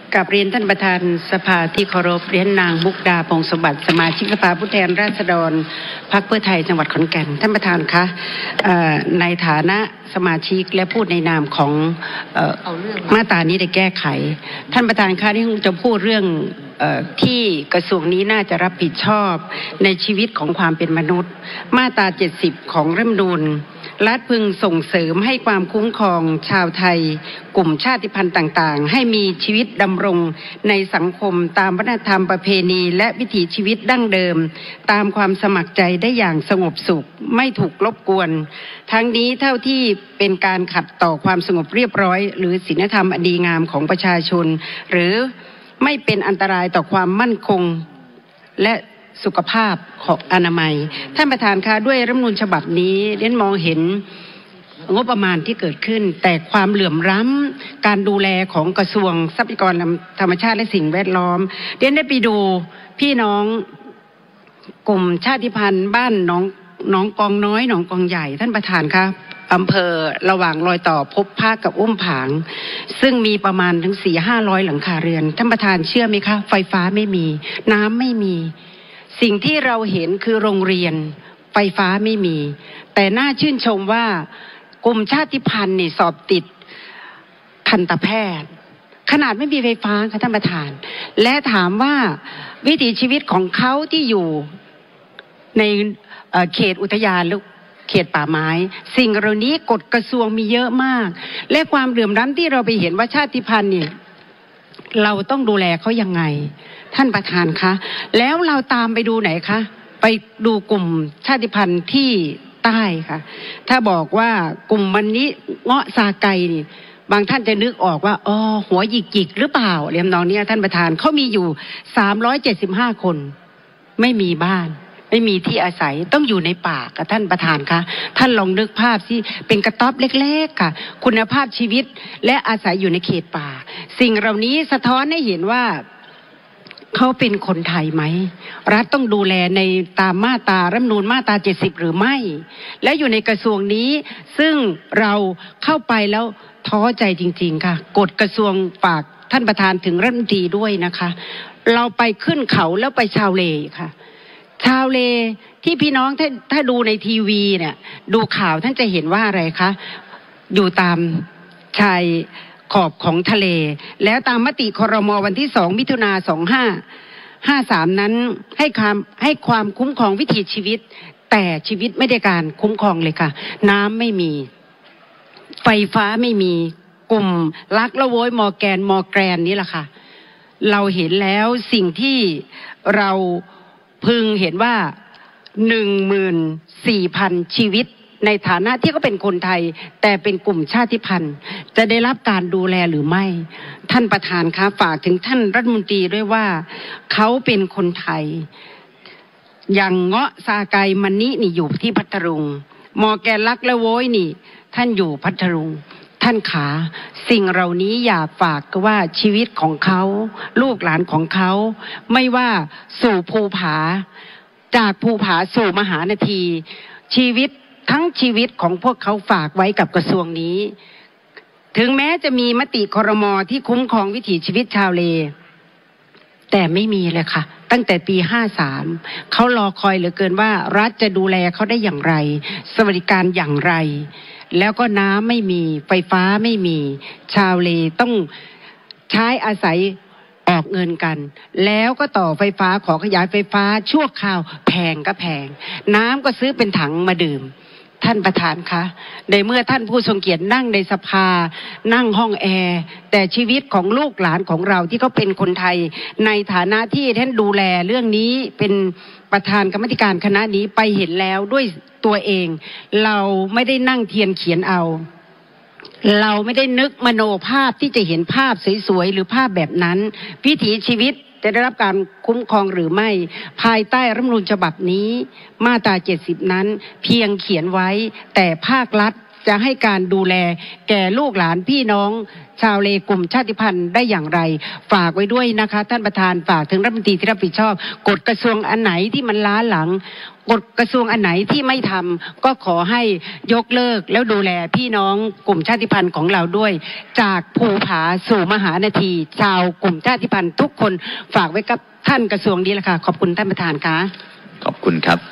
กับเรียนท่านประธานสภาที่เคารพเรียนนางมุกดาพงษ์สมบัติสมาชิกสภาผู้แทนราษฎรพรรคเพื่อไทยจังหวัดขอนแก่นท่านประธานคะในฐานะสมาชิกและพูดในนามของมาตรานี้ได้แก้ไขท่านประธานคะที่จะพูดเรื่องที่กระทรวงนี้น่าจะรับผิดชอบในชีวิตของความเป็นมนุษย์มาตรา70ของรัฐธรรมนูญรัฐพึงส่งเสริมให้ความคุ้มครองชาวไทยกลุ่มชาติพันธุ์ต่างๆให้มีชีวิตดำรงในสังคมตามวัฒนธรรมประเพณีและวิถีชีวิตดั้งเดิมตามความสมัครใจได้อย่างสงบสุขไม่ถูกรบกวนทั้งนี้เท่าที่เป็นการขัดต่อความสงบเรียบร้อยหรือศีลธรรมอันดีงามของประชาชนหรือไม่เป็นอันตรายต่อความมั่นคงและสุขภาพของอนามัยท่านประธานคะด้วยรัฐธรรมนูญฉบับนี้เรียนมองเห็นงบประมาณที่เกิดขึ้นแต่ความเหลื่อมล้ำการดูแลของกระทรวงทรัพยากรธรรมชาติและสิ่งแวดล้อมเรียนได้ไปดูพี่น้องกลุ่มชาติพันธุ์บ้านหนองกองน้อยหนองกองใหญ่ท่านประธานคะอำเภอระหว่างรอยต่อพบภาคกับอุ้มผางซึ่งมีประมาณถึง400-500หลังคาเรือนท่านประธานเชื่อไหมคะไฟฟ้าไม่มีน้ำไม่มีสิ่งที่เราเห็นคือโรงเรียนไฟฟ้าไม่มีแต่น่าชื่นชมว่ากลุ่มชาติพันธุ์นี่สอบติดทันตแพทย์ขนาดไม่มีไฟฟ้าค่ะท่านประธานและถามว่าวิถีชีวิตของเขาที่อยู่ในเขตอุทยานหรือเขตป่าไม้สิ่งเหล่านี้กฎกระทรวงมีเยอะมากและความเหลื่อมล้ำที่เราไปเห็นว่าชาติพันธุ์นี่เราต้องดูแลเขายังไงท่านประธานคะแล้วเราตามไปดูไหนคะไปดูกลุ่มชาติพันธุ์ที่ใต้ค่ะถ้าบอกว่ากลุ่มวันนี้เงาะซาไกนี่บางท่านจะนึกออกว่าอ๋อหัวหยิกหรือเปล่าเรียมน้องเนี่ยท่านประธานเขามีอยู่375คนไม่มีบ้านไม่มีที่อาศัยต้องอยู่ในป่าค่ะท่านประธานคะท่านลองนึกภาพสิเป็นกระต๊อบเล็กๆค่ะคุณภาพชีวิตและอาศัยอยู่ในเขตป่าสิ่งเหล่านี้สะท้อนให้เห็นว่าเขาเป็นคนไทยไหมรัฐต้องดูแลในตามมาตรารัฐธรรมนูญมาตรา70หรือไม่และอยู่ในกระทรวงนี้ซึ่งเราเข้าไปแล้วท้อใจจริงๆค่ะกฎกระทรวงฝากท่านประธานถึงรัฐมนตรีด้วยนะคะเราไปขึ้นเขาแล้วไปชาวเลค่ะชาวเลที่พี่น้องถ้าดูในทีวีเนี่ยดูข่าวท่านจะเห็นว่าอะไรคะอยู่ตามชายขอบของทะเลแล้วตามมติครม.วันที่2 มิถุนายน 2553นั้นให้ความคุ้มครองวิถีชีวิตแต่ชีวิตไม่ได้การคุ้มครองเลยค่ะน้ำไม่มีไฟฟ้าไม่มีกลุ่มลักละโวยมอแกรนนี่แหละค่ะเราเห็นแล้วสิ่งที่เราพึงเห็นว่า 14,000 ชีวิตในฐานะที่เขาเป็นคนไทยแต่เป็นกลุ่มชาติพันธุ์จะได้รับการดูแลหรือไม่ท่านประธานคะฝากถึงท่านรัฐมนตรีด้วยว่าเขาเป็นคนไทยอย่างเงาะซาไกมันนี่อยู่ที่พัทลุงมอแกนลักและโว้ยนี่ท่านอยู่พัทลุงท่านขาสิ่งเหล่านี้อย่าฝากก็ว่าชีวิตของเขาลูกหลานของเขาไม่ว่าสู่ภูผาจากภูผาสู่มหานาทีชีวิตทั้งชีวิตของพวกเขาฝากไว้กับกระทรวงนี้ถึงแม้จะมีมติครม.ที่คุ้มครองวิถีชีวิตชาวเลแต่ไม่มีเลยค่ะตั้งแต่ปี53เขารอคอยเหลือเกินว่ารัฐจะดูแลเขาได้อย่างไรสวัสดิการอย่างไรแล้วก็น้ำไม่มีไฟฟ้าไม่มีชาวเลต้องใช้อาศัยออกเงินกันแล้วก็ต่อไฟฟ้าขอขยายไฟฟ้าชั่วคราวแพงก็แพงน้ำก็ซื้อเป็นถังมาดื่มท่านประธานคะในเมื่อท่านผู้ทรงเกียรตินั่งในสภานั่งห้องแอร์แต่ชีวิตของลูกหลานของเราที่เขาเป็นคนไทยในฐานะที่ท่านดูแลเรื่องนี้เป็นประธานกรรมธิการคณะนี้ไปเห็นแล้วด้วยตัวเองเราไม่ได้นั่งเทียนเขียนเอาเราไม่ได้นึกมโนภาพที่จะเห็นภาพสวยๆหรือภาพแบบนั้นวิถีชีวิตจะได้รับการคุ้มครองหรือไม่ภายใต้รัฐธรรมนูญฉบับนี้มาตรา70นั้นเพียงเขียนไว้แต่ภาครัฐจะให้การดูแลแก่ลูกหลานพี่น้องชาวเลกลุ่มชาติพันธุ์ได้อย่างไรฝากไว้ด้วยนะคะท่านประธานฝากถึงรัฐมนตรีที่รับผิดชอบกฎกระทรวงอันไหนที่มันล้าหลังกฎกระทรวงอันไหนที่ไม่ทำก็ขอให้ยกเลิกแล้วดูแลพี่น้องกลุ่มชาติพันธุ์ของเราด้วยจากภูผาสู่มหานาทีชาวกลุ่มชาติพันธุ์ทุกคนฝากไว้กับท่านกระทรวงนี้แหละค่ะขอบคุณท่านประธานค่ะขอบคุณครับ